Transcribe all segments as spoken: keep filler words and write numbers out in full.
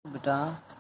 बेटा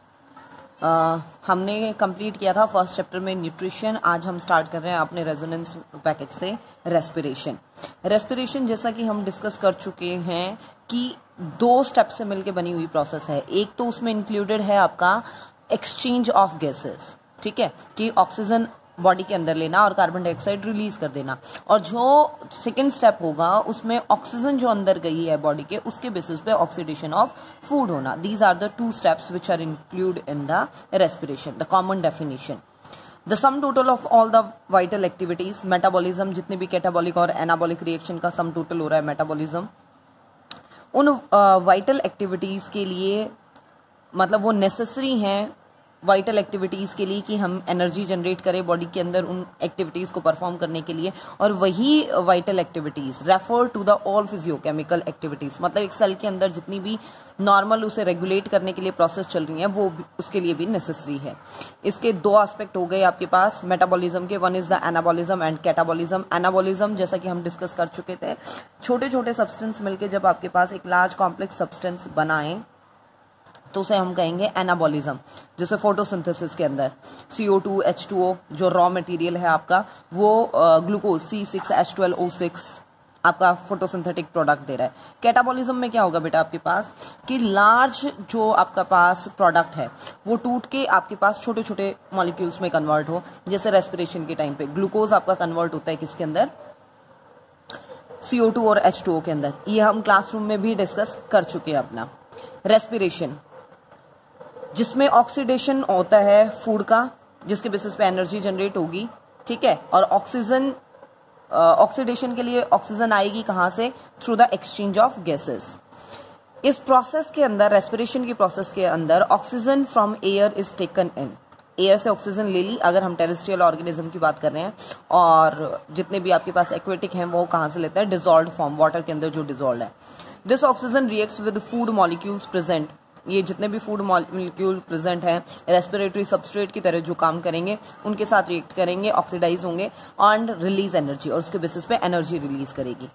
आ, हमने कंप्लीट किया था फर्स्ट चैप्टर में न्यूट्रिशन। आज हम स्टार्ट कर रहे हैं अपने रेजोनेंस पैकेज से रेस्पिरेशन। रेस्पिरेशन जैसा कि हम डिस्कस कर चुके हैं कि दो स्टेप से मिलकर बनी हुई प्रोसेस है। एक तो उसमें इंक्लूडेड है आपका एक्सचेंज ऑफ गैसेस, ठीक है, कि ऑक्सीजन बॉडी के अंदर लेना और कार्बन डाइऑक्साइड रिलीज कर देना, और जो सेकेंड स्टेप होगा उसमें ऑक्सीजन जो अंदर गई है बॉडी के उसके बेसिस पे ऑक्सीडेशन ऑफ फूड होना। These are the two steps which are include in the respiration. The common definition, the sum total of all the vital activities, metabolism, जितने भी कैटाबॉलिक और एनाबॉलिक रिएक्शन का sum total हो रहा है metabolism, उन vital uh, activities के लिए मतलब वो नेसेसरी हैं वाइटल एक्टिविटीज़ के लिए कि हम एनर्जी जनरेट करें बॉडी के अंदर उन एक्टिविटीज़ को परफॉर्म करने के लिए। और वही vital activities refer to the all physiochemical activities, मतलब एक सेल के अंदर जितनी भी नॉर्मल उसे रेगुलेट करने के लिए प्रोसेस चल रही हैं वो उसके लिए भी नेसेसरी है। इसके दो एस्पेक्ट हो गए आपके पास मेटाबॉलिज्म के, one is the anabolism and catabolism. Anabolism जैसा कि हम डिस्कस कर चुके थे, छोटे छोटे सब्सटेंस मिलकर जब आपके पास एक लार्ज कॉम्प्लेक्स सब्सटेंस बनाएं तो उसे हम कहेंगे एनाबॉलिज्म। जैसे फोटोसिंथेसिस के अंदर C O two H two O जो रॉ मटेरियल है आपका, वो glucose C six H twelve O six आपका फोटोसिंथेटिक प्रोडक्ट दे रहा है। कैटाबॉलिज्म में क्या होगा बेटा आपके पास कि लार्ज जो आपका पास प्रोडक्ट है वो टूट के आपके पास छोटे छोटे मॉलिक्यूल्स में कन्वर्ट हो। जैसे रेस्पिरेशन के टाइम पे ग्लूकोज आपका कन्वर्ट होता है किसके अंदर, सी ओ टू और एच टू ओ के अंदर। ये हम क्लासरूम में भी डिस्कस कर चुके हैं अपना। रेस्पिरेशन जिसमें ऑक्सीडेशन होता है फूड का, जिसके बेसिस पे एनर्जी जनरेट होगी, ठीक है, और ऑक्सीजन ऑक्सीडेशन के लिए ऑक्सीजन आएगी कहाँ से, through the exchange of gases. इस प्रोसेस के अंदर, रेस्पिरेशन की प्रोसेस के अंदर, oxygen from air is taken in. Air से ऑक्सीजन ले ली अगर हम टेरेस्ट्रियल ऑर्गेनिज्म की बात कर रहे हैं, और जितने भी आपके पास एक्वेटिक हैं वो कहाँ से लेते हैं, डिजॉल्व्ड फॉर्म, वाटर के अंदर जो डिजॉल्व है। This oxygen reacts with food molecules present. ये जितने भी फूड मॉलिक्यूल प्रेजेंट हैं रेस्पिरेटरी सबस्ट्रेट की तरह जो काम करेंगे उनके साथ रिएक्ट करेंगे, ऑक्सीडाइज होंगे एंड रिलीज एनर्जी, और उसके बेसिस पे एनर्जी रिलीज करेगी।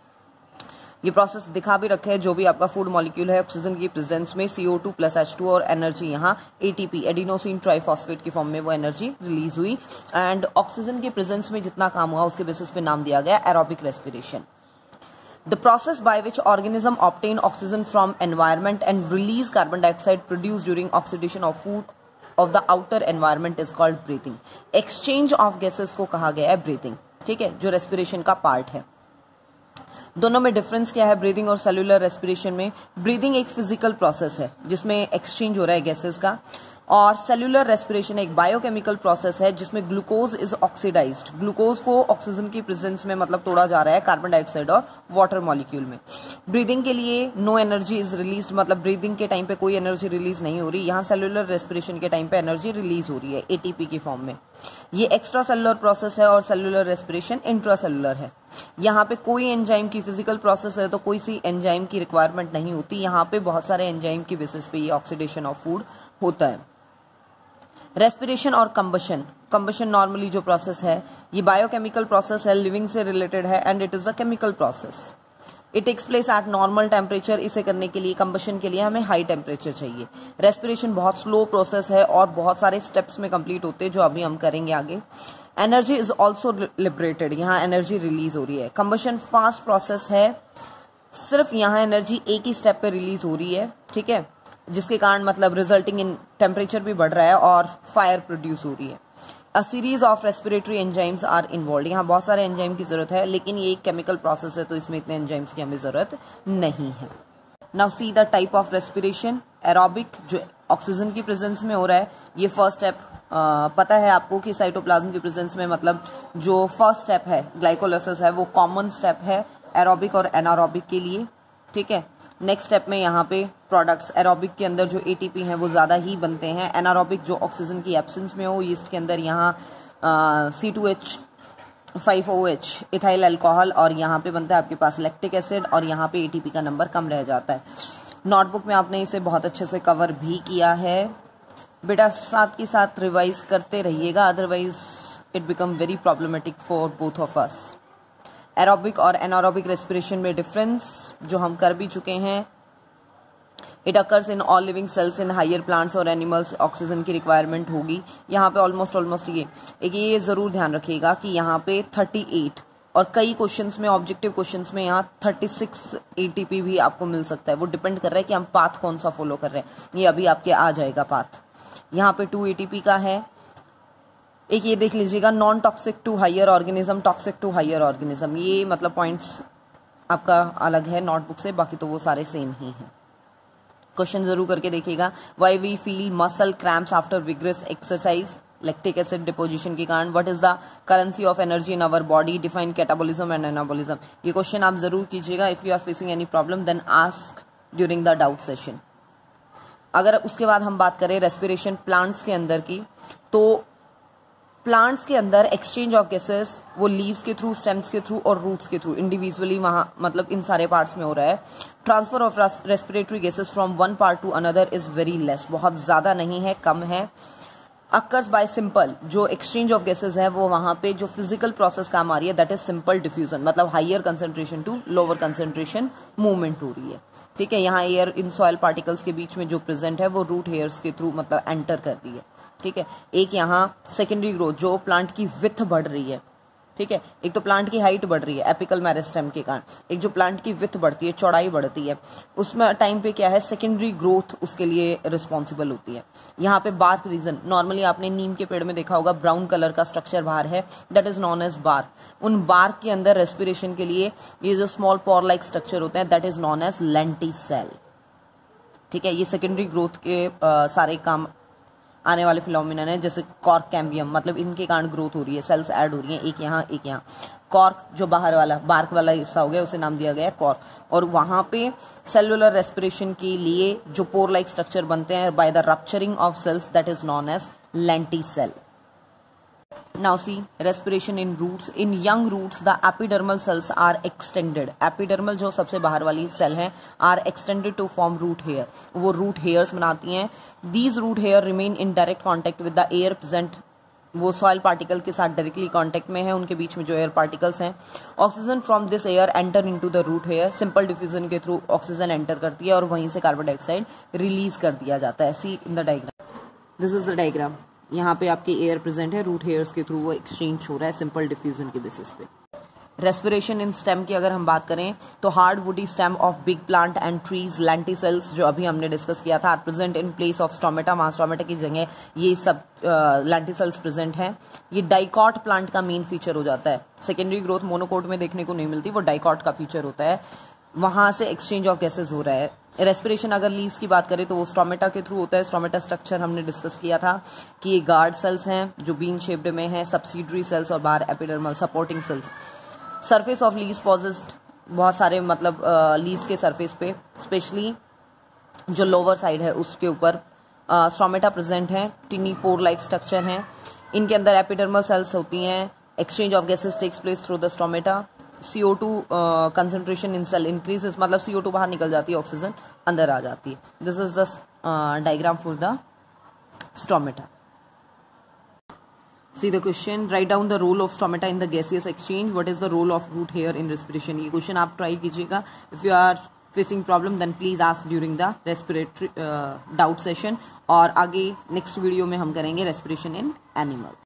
ये प्रोसेस दिखा भी रखे हैं, जो भी आपका फूड मॉलिक्यूल है ऑक्सीजन की प्रेजेंस में C O two plus H two और एनर्जी यहाँ A T P adenosine triphosphate की फॉर्म में वो एनर्जी रिलीज हुई। एंड ऑक्सीजन के प्रेजेंस में जितना काम हुआ उसके बेसिस पे नाम दिया गया aerobic respiration. The process by which organism obtain oxygen from environment and release carbon dioxide produced during oxidation of food of the outer environment is called breathing. Exchange of gases को कहा गया है breathing, ठीक है, जो respiration का part है। दोनों में डिफरेंस क्या है ब्रीदिंग और सेलुलर रेस्पिरेशन में? ब्रीदिंग एक फिजिकल प्रोसेस है जिसमें एक्सचेंज हो रहा है गैसेस का, और सेलुलर रेस्पिरेशन एक बायोकेमिकल प्रोसेस है जिसमें ग्लूकोज इज ऑक्सीडाइज्ड। ग्लूकोज को ऑक्सीजन की प्रेजेंस में मतलब तोड़ा जा रहा है कार्बन डाइऑक्साइड और वाटर मॉलिक्यूल में। ब्रीदिंग के लिए नो एनर्जी इज रिलीज, मतलब ब्रीदिंग के टाइम पे कोई एनर्जी रिलीज नहीं हो रही। यहाँ सेलुलर रेस्पिरेशन के टाइम पे एनर्जी रिलीज हो रही है एटीपी की फॉर्म में। ये एक्स्ट्रा सेलुलर प्रोसेस है और सेलुलर रेस्पिरेशन इंट्रा सेलुलर है। यहाँ पे कोई एंजाइम की फिजिकल प्रोसेस है तो कोई सी एंजाइम की रिक्वायरमेंट नहीं होती। यहाँ पे बहुत सारे एंजाइम की बेसिस पे ये ऑक्सीडेशन ऑफ फूड होता है। रेस्पिरेशन और कंबशन, कंबशन नॉर्मली जो प्रोसेस है ये बायोकेमिकल प्रोसेस है, लिविंग से रिलेटेड है and it is a chemical process. It takes place at normal temperature. इसे करने के लिए, कंबशन के लिए हमें हाई टेम्परेचर चाहिए। रेस्पिरेशन बहुत स्लो प्रोसेस है और बहुत सारे स्टेप्स में कंप्लीट होते हैं जो अभी हम करेंगे आगे। एनर्जी इज ऑल्सो लिबरेटेड, यहाँ एनर्जी रिलीज हो रही है। कंबशन फास्ट प्रोसेस है, सिर्फ यहाँ एनर्जी एक ही स्टेप पे रिलीज हो रही है, ठीक है, जिसके कारण मतलब रिजल्टिंग इन टेम्परेचर भी बढ़ रहा है और फायर प्रोड्यूस हो रही है। A series of respiratory enzymes are involve. यहाँ बहुत सारे एंजाइम की जरूरत है, लेकिन ये एक केमिकल प्रोसेस है तो इसमें इतने एंजाइम्स की हमें जरूरत नहीं है। Now see the type of respiration. Aerobic जो ऑक्सीजन की प्रेजेंस में हो रहा है, ये फर्स्ट स्टेप पता है आपको कि साइटोप्लाज्म की प्रेजेंस में मतलब जो फर्स्ट स्टेप है ग्लाइकोलाइसिस है वो कॉमन स्टेप है एरोबिक और एनारोबिक के लिए, ठीक है। नेक्स्ट स्टेप में यहाँ पे प्रोडक्ट्स एरोबिक के अंदर जो एटीपी हैं वो ज़्यादा ही बनते हैं। एनारोबिक जो ऑक्सीजन की एब्सेंस में हो, ईस्ट के अंदर यहाँ C two H five O H ethyl alcohol, और यहाँ पे बनता है आपके पास लैक्टिक एसिड, और यहाँ पे एटीपी का नंबर कम रह जाता है। नोटबुक में आपने इसे बहुत अच्छे से कवर भी किया है बेटा, साथ के साथ रिवाइज करते रहिएगा, otherwise it become very problematic for both of us. Aerobic और एनारोबिक रेस्पिरेशन में डिफरेंस जो हम कर भी चुके हैं, it occurs in all living cells in higher plants और एनिमल्स, ऑक्सीजन की रिक्वायरमेंट होगी। यहाँ पे ऑलमोस्ट ऑलमोस्ट ये एक ये ज़रूर ध्यान रखिएगा कि यहाँ पे थर्टी एट और कई क्वेश्चंस में, ऑब्जेक्टिव क्वेश्चंस में यहाँ थर्टी सिक्स एटीपी भी आपको मिल सकता है। वो डिपेंड कर रहा है कि हम पाथ कौन सा फॉलो कर रहे हैं। ये अभी आपके आ जाएगा पाथ। यहाँ पे टू एटीपी का है। एक ये देख लीजिएगा, non toxic to higher organism, toxic to higher organism. ये मतलब पॉइंट्स आपका अलग है नोटबुक से, बाकी तो वो सारे सेम ही हैं। क्वेश्चन जरूर करके देखिएगा। Why we feel muscle cramps after vigorous exercise, lactic acid deposition के कारण। What is the currency of energy in our body, define catabolism and anabolism. ये क्वेश्चन आप जरूर कीजिएगा। If you are facing any problem then ask during the doubt session. अगर उसके बाद हम बात करें रेस्पिरेशन प्लांट्स के अंदर की, तो प्लांट्स के अंदर एक्सचेंज ऑफ गैसेस वो लीव्स के थ्रू, स्टेम्स के थ्रू और रूट्स के थ्रू इंडिविजुअली वहाँ मतलब इन सारे पार्ट्स में हो रहा है। Transfer of respiratory gases from one part to another is very less, बहुत ज़्यादा नहीं है, कम है। अकर्स बाय सिंपल, जो एक्सचेंज ऑफ गैसेस है वो वहाँ पे जो फिजिकल प्रोसेस काम आ रही है दैट इज सिंपल डिफ्यूजन, मतलब higher concentration to lower concentration movement हो रही है। ठीक है, यहाँ एयर इन सॉइल पार्टिकल्स के बीच में जो प्रेजेंट है वो रूट हेयर्स के थ्रू मतलब एंटर कर रही है। ठीक है, एक यहाँ सेकेंडरी ग्रोथ, जो प्लांट की विथ बढ़ रही है। ठीक है, एक तो प्लांट की हाइट बढ़ रही है एपिकल मेरिस्टेम के कारण, एक जो प्लांट की विथ बढ़ती है, चौड़ाई बढ़ती है, उसमें टाइम पे क्या है सेकेंडरी ग्रोथ उसके लिए रिस्पॉन्सिबल होती है। यहाँ पे बार्क रीजन, नॉर्मली आपने नीम के पेड़ में देखा होगा ब्राउन कलर का स्ट्रक्चर बाहर है, that is known as bark. उन बार्क के अंदर रेस्पिरेशन के लिए ये जो स्मॉल पोर लाइक स्ट्रक्चर होते हैं that is known as lenticel. ठीक है, ये सेकेंडरी ग्रोथ के आ, सारे काम आने वाले फिनोमिना है, जैसे कॉर्क कैम्बियम, मतलब इनके कारण ग्रोथ हो रही है, सेल्स ऐड हो रही हैं, एक यहाँ एक यहाँ। कॉर्क जो बाहर वाला बार्क वाला हिस्सा हो गया उसे नाम दिया गया है कॉर्क, और वहाँ पे सेलुलर रेस्पिरेशन के लिए जो पोर लाइक स्ट्रक्चर बनते हैं by the rupturing of cells that is known as lenticel. Now see respiration in roots. In young roots the epidermal cells are extended. Epidermal जो सबसे बाहर वाली सेल है are extended to form root hair. वो root hairs बनाती हैं. These root hair remain in direct contact with the air present. वो soil particle के साथ डायरेक्टली कांटेक्ट में है, उनके बीच में जो एयर पार्टिकल्स हैं। Oxygen from this air enter into the root hair, simple diffusion के थ्रू ऑक्सीजन एंटर करती है और वहीं से कार्बन डाइऑक्साइड रिलीज कर दिया जाता है। See in the diagram, this is the diagram. यहाँ पे आपकी एयर प्रेजेंट है, रूट हेयर्स के थ्रू वो एक्सचेंज हो रहा है सिंपल डिफ्यूजन के बेसिस पे। रेस्पिरेशन इन स्टेम की अगर हम बात करें तो hard woody stem of big plant and trees, lenticels जो अभी हमने डिस्कस किया था, are present in place of stomata. वहाँ स्टोमेटा की जगह ये सब लेंटिसेल्स प्रेजेंट हैं। ये डाइकॉट प्लांट का मेन फीचर हो जाता है। सेकेंडरी ग्रोथ मोनोकोट में देखने को नहीं मिलती, वो डाइकॉट का फीचर होता है। वहाँ से एक्सचेंज ऑफ गैसेज हो रहा है। रेस्पिरेशन अगर लीव्स की बात करें तो वो स्टोमेटा के थ्रू होता है। स्टोमेटा स्ट्रक्चर हमने डिस्कस किया था कि ये गार्ड सेल्स हैं जो बीन शेप्ड में है, सब्सिडरी सेल्स और बाहर epidermal supporting cells. Surface of leaves possess, बहुत सारे मतलब लीव्स के सरफेस पे स्पेशली जो लोअर साइड है उसके ऊपर स्टोमेटा प्रेजेंट है। टिनी पोर लाइक स्ट्रक्चर हैं, इनके अंदर एपिडर्मल सेल्स होती हैं। Exchange of gases takes place through the stomata. C O two concentration in cell increases, मतलब सी ओ टू बाहर निकल जाती है, ऑक्सीजन अंदर आ जाती है। This is the diagram for the stomata. See the question, write down the role of stomata in the gaseous exchange. What is the role of root hair in respiration? ये question आप try कीजिएगा. If you are facing problem then please ask during the respiratory uh, doubt session. और आगे next video में हम करेंगे respiration in animal.